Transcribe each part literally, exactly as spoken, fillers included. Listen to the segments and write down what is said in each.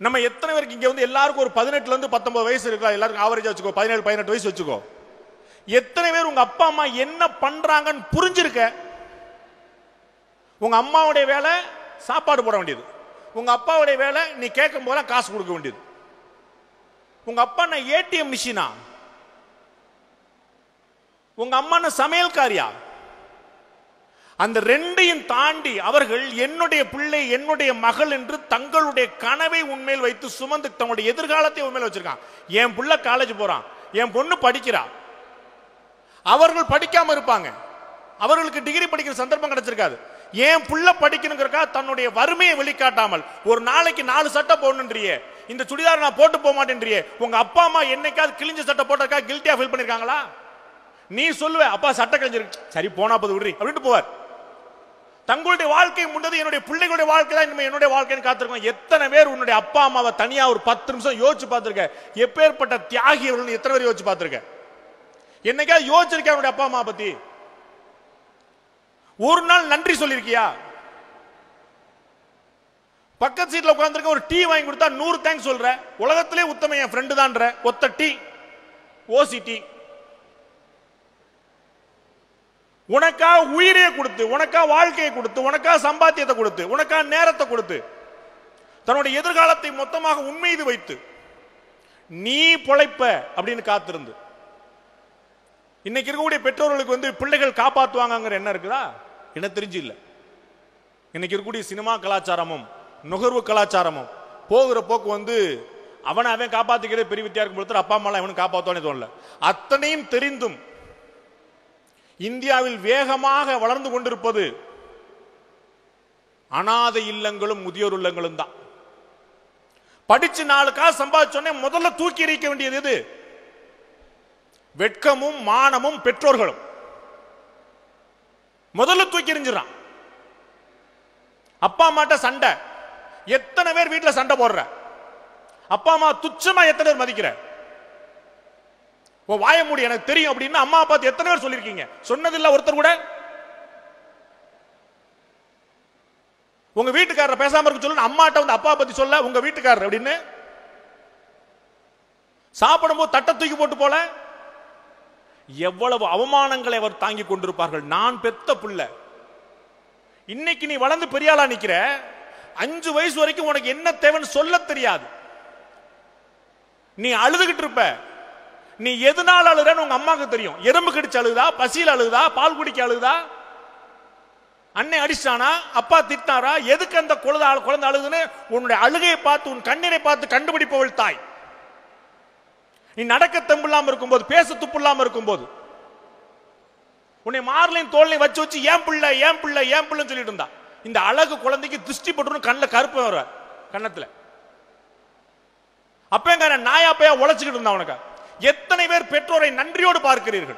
நம்ம எத்தனை பேருக்கு இங்க வந்து எல்லாருக்கும் ஒரு பதினெட்டுல இருந்து பத்தொன்பது வயசு இருக்கா, எல்லாருக்கும் ஆவரேஜா வச்சுக்கோ, பதினேழு பதினெட்டு வயசு வச்சுக்கோ. எத்தனை பேர் உங்க அப்பா அம்மா என்ன பண்றாங்கன்னு புரிஞ்சிருக்க? உங்க அம்மாவுடைய வேலை சாப்பாடு போட வேண்டியது, உங்க அப்பாவுடைய வேலை நீ கேட்கும் போல காசு கொடுக்க வேண்டியது. உங்க அப்பா நான் ஏடிஎம் மிஷினா, உங்க அம்மா சமையல்காரியா? அந்த ரெண்டையும் தாண்டி அவர்கள் என்னுடைய பிள்ளை என்னுடைய மகள் என்று தங்களுடைய கனவை உண்மையில் வைத்து சுமந்து தங்களுடைய எதிர்காலத்தை உண்மையில் வச்சிருக்கான். என் பிள்ளை காலேஜ் போறான், என் பொண்ணு படிக்கிறா. அவர்கள் படிக்காம இருப்பாங்க, அவர்களுக்கு டிகிரி படிக்கிற சந்தர்ப்பம் கிடைச்சிருக்காது. என் பிள்ளை படிக்கணுங்கிறக்கா தன்னுடைய வறுமையை வெளிக்காட்டாமல் ஒரு நாளைக்கு நாலு சட்டை போடணுன்றியே, இந்த சுடிதார் நான் போட்டு போக மாட்டேன்றியே, உங்க அப்பா அம்மா என்னைக்காவது கிழிஞ்ச சட்டை போட்டக்கா கில்ட்டியா ஃபீல் பண்ணிருக்காங்களா? நீ சொல்லுவ அப்பா சட்டை கிழிஞ்சிருக்கு, சரி போனா போது விடுறி அப்படின்ட்டு போவார். தங்களுடைய வாழ்க்கை முன்னது என்னுடைய பிள்ளைகளுடைய வாழ்க்கை தான் இனிமே என்னுடைய வாழ்க்கைன்னு காத்திருக்கோம். எத்தனை பேர் உன்னுடைய அப்பா அம்மாவை தனியா ஒரு பத்து நிமிஷம் யோசிச்சு பார்த்திருக்க? எப்பேற்பட்ட தியாகி அவர்கள் எத்தனை பேர் யோசிச்சு பார்த்திருக்க? என்னைக்காவது யோசிச்சிருக்கேன் அவனுடைய அப்பா அம்மா பத்தி? ஒரு நாள் நன்றி சொல்லிருக்கியா? பக்கத்து சீட்ல உட்கார்ந்திருக்க ஒரு டீ வாங்கி கொடுத்தா நூறு தேங்க்ஸ் சொல்ற, உலகத்திலே உத்தம என் ஃப்ரெண்டு தான்ற ஒத்த டீ, ஓசி டீ. உனக்கா உயிரையே கொடுத்து, உனக்கா வாழ்க்கையை கொடுத்து, உனக்கா சம்பாத்தியத்தை கொடுத்து, உனக்கா நேரத்தை கொடுத்து, தன்னுடைய எதிர்காலத்தை மொத்தமாக உண்மைது வைத்து நீ பொழைப்ப அப்படின்னு காத்திருந்து. இன்னைக்கு இருக்கக்கூடிய பெற்றோர்களுக்கு வந்து பிள்ளைகள் காப்பாற்றுவாங்கிற என்ன இருக்குதா? என்ன தெரிஞ்சு இல்லை. இன்னைக்கு இருக்கக்கூடிய சினிமா கலாச்சாரமும் நுகர்வு கலாச்சாரமும் போகிற போக்கு வந்து அவனை அவன் காப்பாத்திக்கிறதே பெரிய வித்தியா இருக்கும் பொழுது அப்பா அம்மா அவனு காப்பாற்றுவானே தோணல. அத்தனையும் தெரிந்தும் இந்தியாவில் வேகமாக வளர்ந்து கொண்டிருப்பது அனாதை இல்லங்களும் முதியோர் இல்லங்களும் தான். படிச்சு நாலு காசு சம்பாதிச்சோன்னே முதல்ல தூக்கி எறிக்க வேண்டியது எது? வெட்கமும் மானமும் பெற்றோர்களும். முதல்ல தூக்கி எறிஞ்சிடறான். அப்பா அம்மாட்ட சண்டை, எத்தனை பேர் வீட்டில் சண்டை போடுற? அப்பா அம்மா துச்சமா எத்தனை பேர் மதிக்கிற? வாய மூடி எனக்கு தெரியும் அப்படின்னு அம்மா பார்த்து எத்தனை பேர் சொல்லிருக்கீங்க? சொன்னதில்ல ஒருத்தர் கூட. உங்க வீட்டுக்காரர் பேசாம இருக்க சொல்லு, அம்மாட்ட வந்து அப்பா பத்தி சொல்ல உங்க வீட்டுக்காரர் அப்படின்னு. சாப்பிடும் போது தட்டை தூக்கி போட்டு போல எவ்வளவு அவமானங்களை அவர் தாங்கி கொண்டிருப்பார்கள். நான் பெத்த பிள்ளை, இன்னைக்கு நீ வளர்ந்து பெரியாளா நிக்கிற, அஞ்சு வயசு வரைக்கும் உனக்கு என்ன தேவைன்னு சொல்ல தெரியாது. நீ அழுதுகிட்டு இருப்ப. நீ எதனால அழுறன்னு உங்க அம்மாக்கு தெரியும். எறும்பு கடிச்சு அழுதா, பசியில் அழுதா, பால் குடிக்க அழுதா, அன்னை அடிச்சானா, அப்பா திட்டாரா, எதுக்கு அந்த குழந்தை குழந்தை அழுதுன்னு உன்னுடைய அழுகையை பார்த்து உன் கண்ணீரை பார்த்து கண்டுபிடிப்பவள் தாய். நீ நடக்க தெம்பில்லாம இருக்கும்போது, பேச துப்பில்லாம இருக்கும்போது, உன்னை மார்லையும் தோல்லையும் வச்சு வச்சு ஏன் பிள்ளை ஏன் பிள்ளை ஏன் பிள்ளைன்னு சொல்லிட்டு இருந்தா. இந்த அழகு குழந்தைக்கு திருஷ்டி போட்டு கண்ணில் கருப்பு வர கண்ணத்துல. அப்பங்க நாயாப்பையா உழைச்சுக்கிட்டு இருந்தா உனக்கு. எத்தனை பேர் பெற்றோரை நன்றியோடு பார்க்கிறீர்கள்?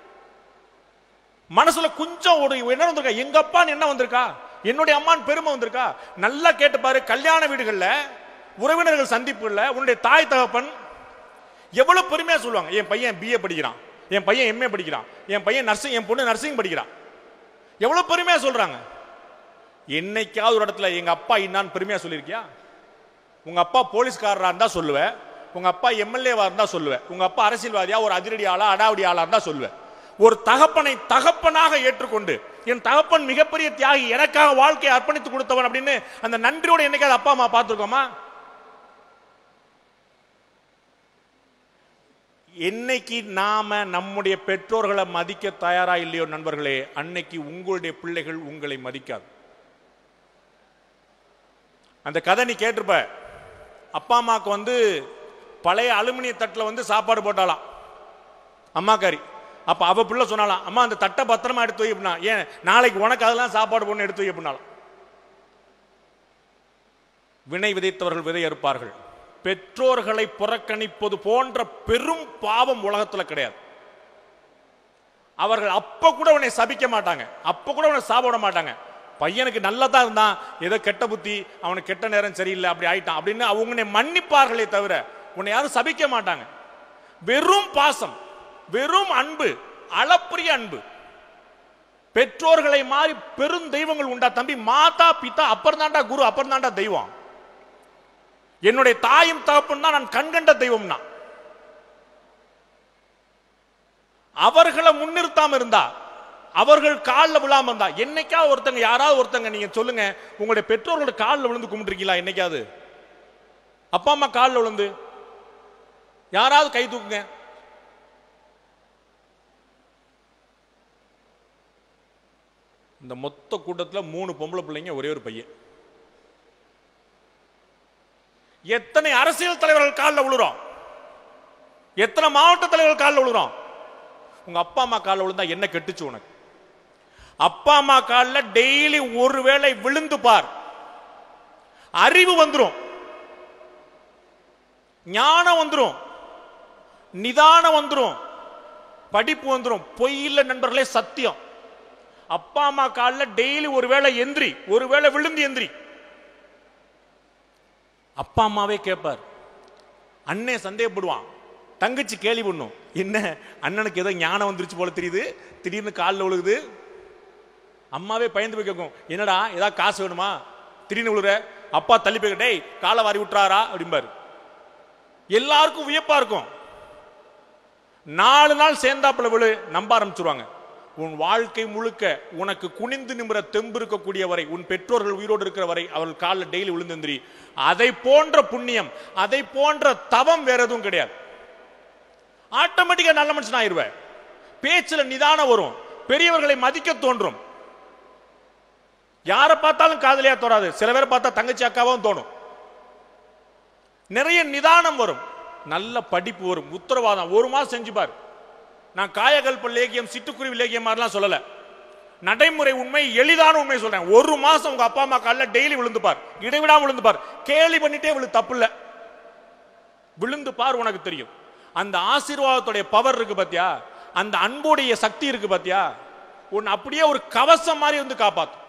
மனசுல கொஞ்சம் ஒரு என்ன வந்திருக்கா? எங்க அப்பான்னு என்ன வந்திருக்கா? என்னுடைய அம்மான்னு பெருமை வந்திருக்கா? நல்லா கேட்டு பாரு. கல்யாண வீடுகள்ல, உறவினர்கள் சந்திப்புல உன்னுடைய தாய் தகப்பன் எவ்வளவு பெருமையா சொல்லுவாங்க. என் பையன் பிஏ படிக்கிறான், என் பையன் எம்ஏ படிக்கிறான், என் பையன் நர்சிங், என் பொண்ணு நர்சிங் படிக்கிறான். எவ்வளவு பெருமையா சொல்றாங்க. என்னைக்காவது ஒரு இடத்துல எங்க அப்பா இன்னான்னு பெருமையா சொல்லியிருக்கியா? உங்க அப்பா போலீஸ்காரரா இருந்தா சொல்லுவேன், உங்க அப்பா எம்எல்ஏவா இருந்தா சொல்லுவேன், உங்க அப்பா அரசியல்வாதியா ஒரு அதிரடி ஆளா அடாவடி ஆளா இருந்தா சொல்லுவேன். ஒரு தகப்பனை தகப்பனாக ஏற்றுக்கொண்டு என் தகப்பன் மிகப்பெரிய தியாகி, எனக்காக வாழ்க்கையை அர்ப்பணித்து கொடுத்தவன் அப்படின்னு அந்த நன்றியோட என்னைக்காவது அப்பா அம்மா பார்த்திருக்கோமா? என்னைக்கு நாம நம்முடைய பெற்றோர்களை மதிக்க தயாரா இல்லையோ நண்பர்களே, அன்னைக்கு உங்களுடைய பிள்ளைகள் உங்களை மதிக்காது. அந்த கதை நீ கேட்டிருப்ப. அப்பா அம்மாவுக்கு வந்து பழைய அலுமினிய தட்டில் வந்து சாப்பாடு போட்டாலாம் அம்மாக்காரி. அப்ப அவ பிள்ளை சொன்னாலாம், அம்மா அந்த தட்டை பத்திரமா எடுத்து வை அப்படின்னா. ஏன் நாளைக்கு உனக்கு அதெல்லாம் சாப்பாடு போடணும், எடுத்து வை அப்படின்னாலாம். வினை விதைத்தவர்கள் விதை அறுப்பார்கள். பெற்றோர்களை புறக்கணிப்பது போன்ற பெரும் பாவம் உலகத்தில் கிடையாது. அவர்கள் அப்ப கூட உன்னை சபிக்க மாட்டாங்க, அப்ப கூட உன்னை சாப்பிட மாட்டாங்க. பையனுக்கு நல்லதா இருந்தான், ஏதோ கெட்ட புத்தி, அவனுக்கு கெட்ட நேரம் சரியில்லை அப்படி ஆயிட்டான் அப்படின்னு அவங்க மன்னிப்பார்களே தவிர உன்னை யாரும் சபிக்க மாட்டாங்க. வெறும் பாசம், வெறும் அன்பு, அளப்பரிய அன்பு. பெற்றோர்களை மாறி பெரும் தெய்வங்கள் உண்டா தம்பி? மாதா பிதா அப்புறம் தாண்டா குரு, அப்புறம் தாண்டா தெய்வம். என்னுடைய தாயும் தகப்பன் தான் நான் கண்கண்ட தெய்வம்னா. அவர்களை முன்னிறுத்தாம இருந்தா, அவர்கள் காலில் விழாம இருந்தா, என்னைக்காவது ஒருத்தங்க யாராவது ஒருத்தங்க நீங்க சொல்லுங்க, உங்களுடைய பெற்றோர்களோட காலில் விழுந்து கும்பிட்டுருக்கீங்களா? என்னைக்காவது அப்பா அம்மா காலில் விழுந்து யாராவது கை தூக்குங்க. இந்த மொத்த கூட்டத்தில் மூணு பொம்பளை பிள்ளைங்க, ஒரே ஒரு பையன். எத்தனை அரசியல் தலைவர்கள் காலில் விழுறோம், எத்தனை மாவட்ட தலைவர்கள் காலில் விழுறோம். உங்க அப்பா அம்மா காலில் விழுந்தா என்ன கெட்டுச்சு உனக்கு? அப்பா அம்மா காலில் டெய்லி ஒருவேளை விழுந்து பார், அறிவு வந்துரும், ஞானம் வந்துரும், நிதானம் வந்துரும், படிப்பு வந்துரும். பொய் இல்ல நண்பர்களே, சத்தியம். அப்பா அம்மா காலில் டெய்லி ஒருவேளை எந்திரி, ஒருவேளை விழுந்து எந்திரி. அப்பா அம்மாவே கேட்பார், அண்ணே சந்தேகப்படுவான், தங்கச்சி கேள்வி பண்ணும், என்ன அண்ணனுக்கு ஏதோ ஞானம் வந்துருச்சு போல தெரியுது, திடீர்னு காலில் விழுகுது. அம்மாவே பயந்து போய் கேட்கும், என்னடா ஏதாவது காசு வேணுமா, திடீர்னு விழுற. அப்பா தள்ளி போய், டேய் காலை வாரி விட்டுறாரா அப்படிம்பாரு. எல்லாருக்கும் வியப்பா இருக்கும். நாலு நாள் சேர்ந்தாப்புல விழு, நம்ப ஆரம்பிச்சுருவாங்க. உன் வாழ்க்கை முழுக்க உனக்கு குனிந்து நிமிர தெம்பு இருக்கக்கூடிய வரை, உன் பெற்றோர்கள் உயிரோடு இருக்கிற வரை அவர்கள் காலில் டெய்லி விழுந்தெந்திரி. அதை போன்ற புண்ணியம், அதை போன்ற தவம் வேற எதுவும் கிடையாது. ஆட்டோமேட்டிக்கா நல்ல மனுஷன் ஆயிருவேன். பேச்சுல நிதானம் வரும், பெரியவர்களை மதிக்க தோன்றும். யாரை பார்த்தாலும் காதலியா தோறாது, சில பேரை பார்த்தா தங்கச்சி அக்காவும் தோணும். நிறைய நிதானம் வரும், நல்ல படிப்பு வரும், உத்தரவாதம். ஒரு மாசம் செஞ்சு பாரு. நான் காயகல்ப லேகியம், சிட்டுக்குருவி லேகியம் மாதிரிலாம் சொல்லல, நடைமுறை உண்மை, எளிதான உண்மை சொல்றேன். ஒரு மாசம் உங்க அப்பா அம்மா காலில் டெய்லி விழுந்து பார், இடைவிடாம விழுந்து பார். கேலி பண்ணிட்டே விழு, தப்பு இல்ல, விழுந்து பார், உனக்கு தெரியும். அந்த ஆசீர்வாதத்துடைய பவர் இருக்கு பாத்தியா, அந்த அன்புடைய சக்தி இருக்கு பாத்தியா, உன் அப்படியே ஒரு கவசம் மாதிரி வந்து காப்பாத்தும்.